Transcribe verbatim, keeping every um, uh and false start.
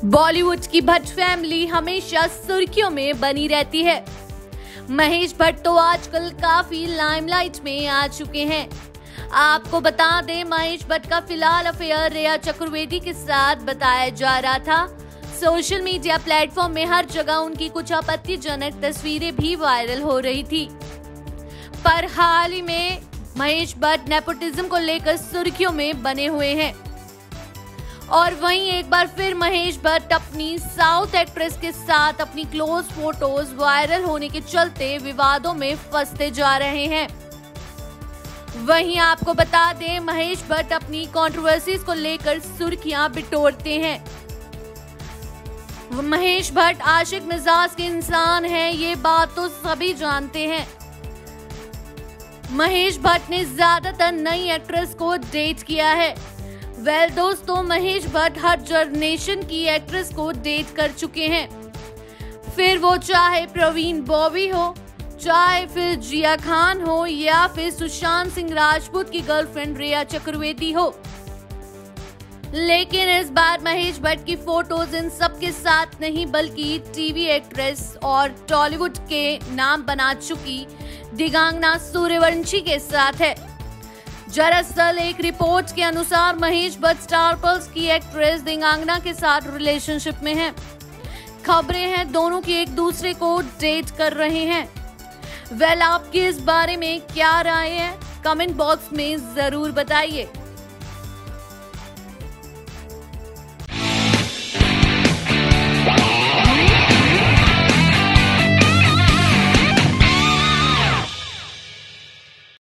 बॉलीवुड की भट्ट फैमिली हमेशा सुर्खियों में बनी रहती है। महेश भट्ट तो आजकल काफी लाइमलाइट में आ चुके हैं। आपको बता दें, महेश भट्ट का फिलहाल अफेयर रिया चक्रवर्ती के साथ बताया जा रहा था। सोशल मीडिया प्लेटफॉर्म में हर जगह उनकी कुछ आपत्तिजनक तस्वीरें भी वायरल हो रही थी। पर हाल ही में महेश भट्ट नेपोटिज्म को लेकर सुर्खियों में बने हुए हैं और वहीं एक बार फिर महेश भट्ट अपनी साउथ एक्ट्रेस के साथ अपनी क्लोज फोटोज वायरल होने के चलते विवादों में फंसते जा रहे हैं। वहीं आपको बता दें, महेश भट्ट अपनी कंट्रोवर्सीज को लेकर सुर्खियां बिटोरते हैं। महेश भट्ट आशिक मिजाज के इंसान हैं, ये बात तो सभी जानते हैं। महेश भट्ट ने ज्यादातर नई एक्ट्रेस को डेट किया है। वेल well, दोस्तों, महेश भट्ट हर जनरेशन की एक्ट्रेस को डेट कर चुके हैं, फिर वो चाहे प्रवीण बॉबी हो, चाहे फिर जिया खान हो या फिर सुशांत सिंह राजपूत की गर्लफ्रेंड रिया चक्रवर्ती हो। लेकिन इस बार महेश भट्ट की फोटोज इन सब के साथ नहीं बल्कि टीवी एक्ट्रेस और टॉलीवुड के नाम बना चुकी दिगांगना सूर्यवंशी के साथ है। दरअसल एक रिपोर्ट के अनुसार महेश भट्ट स्टार प्लस की एक्ट्रेस दिगांगना के साथ रिलेशनशिप में हैं। खबरें हैं दोनों की एक दूसरे को डेट कर रहे हैं। वेल, आपकी इस बारे में क्या राय है? कमेंट बॉक्स में जरूर बताइए।